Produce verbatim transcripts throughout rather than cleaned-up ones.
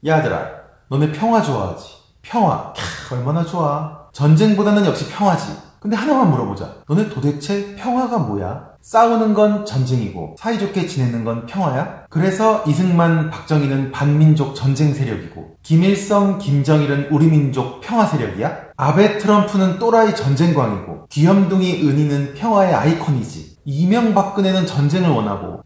야들아, 너네 평화 좋아하지? 평화, 캬, 얼마나 좋아. 전쟁보다는 역시 평화지. 근데 하나만 물어보자. 너네 도대체 평화가 뭐야? 싸우는 건 전쟁이고 사이좋게 지내는 건 평화야? 그래서 이승만, 박정희는 반민족 전쟁 세력이고 김일성, 김정일은 우리 민족 평화 세력이야? 아베, 트럼프는 또라이 전쟁광이고 귀염둥이 은희는 평화의 아이콘이지. 이명박근혜는 전쟁을 원하고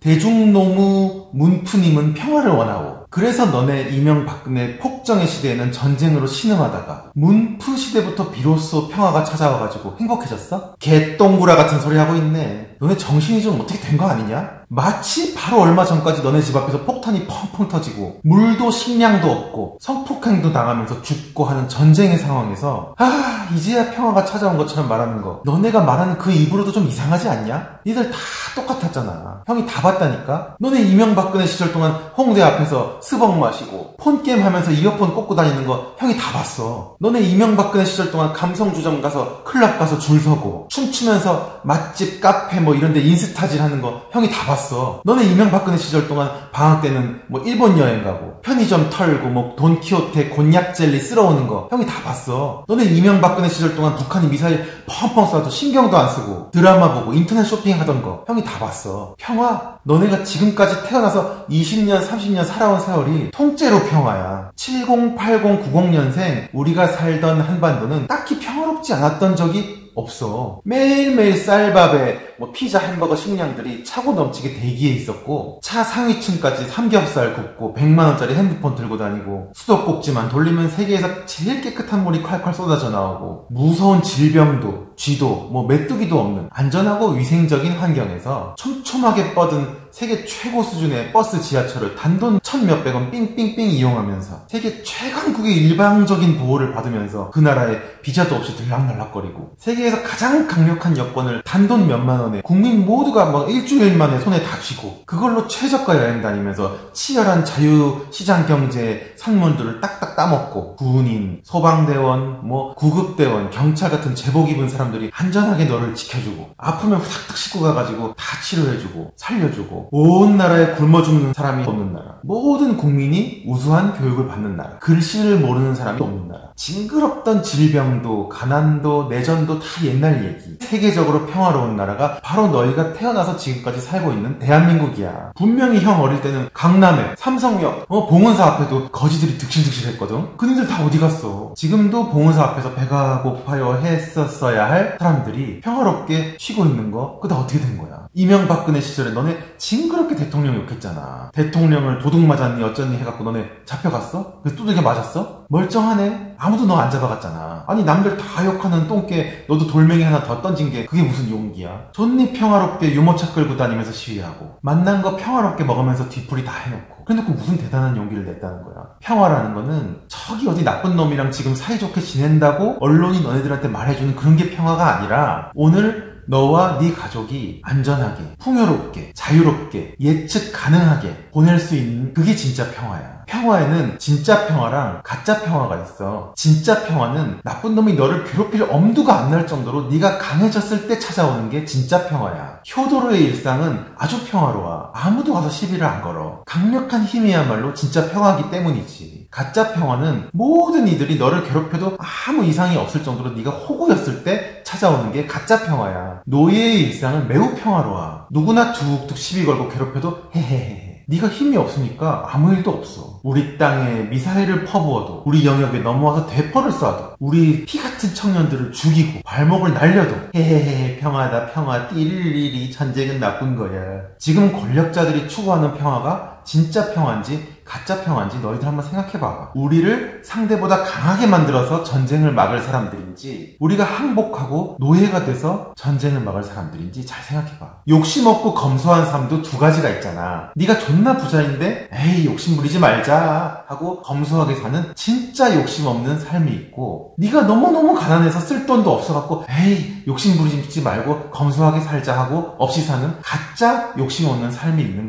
대중노무 문프님은 평화를 원하고 그래서 너네 이명박근혜 폭정의 시대에는 전쟁으로 신음하다가 문프 시대부터 비로소 평화가 찾아와가지고 행복해졌어? 개똥구라 같은 소리 하고 있네. 너네 정신이 좀 어떻게 된 거 아니냐? 마치 바로 얼마 전까지 너네 집 앞에서 폭탄이 펑펑 터지고 물도 식량도 없고 성폭행도 당하면서 죽고 하는 전쟁의 상황에서 아 이제야 평화가 찾아온 것처럼 말하는 거 너네가 말하는 그 입으로도 좀 이상하지 않냐? 니들 다 똑같았잖아. 형이 다 봤다니까? 너네 이명박근혜 시절 동안 홍대 앞에서 스벅 마시고 폰게임 하면서 이어폰 꽂고 다니는 거 형이 다 봤어. 너네 이명박근혜 시절 동안 감성주점 가서 클럽 가서 줄 서고 춤추면서 맛집 카페 뭐 이런데 인스타질 하는 거 형이 다 봤어. 너네 이명박근혜 시절 동안 방학 때는 뭐 일본 여행 가고 편의점 털고 뭐 돈키호테 곤약 젤리 쓸어오는 거 형이 다 봤어. 너네 이명박근혜 시절 동안 북한이 미사일 펑펑 쏴도 신경도 안 쓰고 드라마 보고 인터넷 쇼핑하던 거 형이 다 봤어. 평화? 너네가 지금까지 태어나서 이십 년, 삼십 년 살아온 세월이 통째로 평화야. 칠십, 팔십, 구십 년생 우리가 살던 한반도는 딱히 평화롭지 않았던 적이 없어. 매일매일 쌀밥에 뭐 피자, 햄버거 식량들이 차고 넘치게 대기해 있었고 차 상위층까지 삼겹살 굽고 백만 원짜리 핸드폰 들고 다니고 수도꼭지만 돌리면 세계에서 제일 깨끗한 물이 콸콸 쏟아져 나오고 무서운 질병도 쥐도 뭐 메뚜기도 없는 안전하고 위생적인 환경에서 촘촘하게 뻗은 세계 최고 수준의 버스 지하철을 단돈 천몇백 원 삥삥삥 이용하면서 세계 최강국의 일방적인 보호를 받으면서 그 나라에 비자도 없이 들락날락거리고 세계에서 가장 강력한 여권을 단돈 몇만 원에 국민 모두가 막 일주일 만에 손에 다 쥐고 그걸로 최저가 여행 다니면서 치열한 자유시장 경제의 산문들을 딱딱 따먹고 군인, 소방대원, 뭐 구급대원, 경찰 같은 제복 입은 사람들이 안전하게 너를 지켜주고 아프면 후닥닥 싣고 가가지고 다 치료해주고 살려주고 온 나라에 굶어 죽는 사람이 없는 나라, 모든 국민이 우수한 교육을 받는 나라, 글씨를 모르는 사람이 없는 나라, 징그럽던 질병도 가난도 내전도 다 옛날 얘기. 세계적으로 평화로운 나라가 바로 너희가 태어나서 지금까지 살고 있는 대한민국이야. 분명히 형 어릴 때는 강남에 삼성역 어, 봉은사 앞에도 거지들이 득실득실 했거든. 그님들 다 어디 갔어? 지금도 봉은사 앞에서 배가 고파요 했었어야 할 사람들이 평화롭게 쉬고 있는 거 그거 다 어떻게 된 거야? 이명박근혜 시절에 너네 징그럽게 대통령 욕했잖아. 대통령을 도둑 맞았니 어쩌니 해갖고 너네 잡혀갔어? 그래서 두들겨 맞았어? 멀쩡하네? 아무도 너 안 잡아갔잖아. 아니 남들 다 욕하는 똥개 너도 돌멩이 하나 더 던진 게 그게 무슨 용기야? 존니 평화롭게 유모차 끌고 다니면서 시위하고 만난 거 평화롭게 먹으면서 뒤풀이 다 해놓고 그래놓고 무슨 대단한 용기를 냈다는 거야. 평화라는 거는 저기 어디 나쁜 놈이랑 지금 사이좋게 지낸다고 언론이 너네들한테 말해주는 그런 게 평화가 아니라 오늘 너와 네 가족이 안전하게, 풍요롭게, 자유롭게, 예측 가능하게 보낼 수 있는 그게 진짜 평화야. 평화에는 진짜 평화랑 가짜 평화가 있어. 진짜 평화는 나쁜 놈이 너를 괴롭힐 엄두가 안 날 정도로 네가 강해졌을 때 찾아오는 게 진짜 평화야. 효도로의 일상은 아주 평화로워. 아무도 와서 시비를 안 걸어. 강력한 힘이야말로 진짜 평화이기 때문이지. 가짜 평화는 모든 이들이 너를 괴롭혀도 아무 이상이 없을 정도로 네가 호구였을 때 찾아오는 게 가짜 평화야. 노예의 일상은 매우 평화로워. 누구나 툭툭 시비 걸고 괴롭혀도 헤헤헤. 네가 힘이 없으니까 아무 일도 없어. 우리 땅에 미사일을 퍼부어도 우리 영역에 넘어와서 대포를 쏴도 우리 피 같은 청년들을 죽이고 발목을 날려도 헤헤헤 평화다 평화 띠리리리 전쟁은 나쁜 거야. 지금 권력자들이 추구하는 평화가 진짜 평화인지 가짜 평화인지 너희들 한번 생각해봐. 우리를 상대보다 강하게 만들어서 전쟁을 막을 사람들인지 우리가 항복하고 노예가 돼서 전쟁을 막을 사람들인지 잘 생각해봐. 욕심 없고 검소한 삶도 두 가지가 있잖아. 네가 존나 부자인데 에이 욕심 부리지 말자 하고 검소하게 사는 진짜 욕심 없는 삶이 있고 네가 너무너무 가난해서 쓸 돈도 없어갖고 에이 욕심 부리지 말고 검소하게 살자 하고 없이 사는 가짜 욕심 없는 삶이 있는 거야.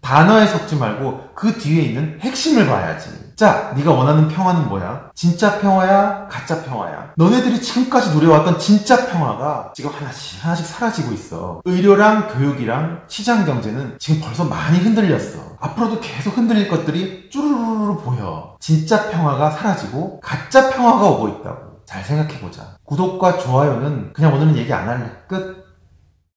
단어에 속지 말고 그 뒤에 있는 핵심을 봐야지. 자, 네가 원하는 평화는 뭐야? 진짜 평화야? 가짜 평화야? 너네들이 지금까지 누려왔던 진짜 평화가 지금 하나씩 하나씩 사라지고 있어. 의료랑 교육이랑 시장 경제는 지금 벌써 많이 흔들렸어. 앞으로도 계속 흔들릴 것들이 쭈루루루 보여. 진짜 평화가 사라지고 가짜 평화가 오고 있다고. 잘 생각해보자. 구독과 좋아요는 그냥 오늘은 얘기 안 할래. 끝.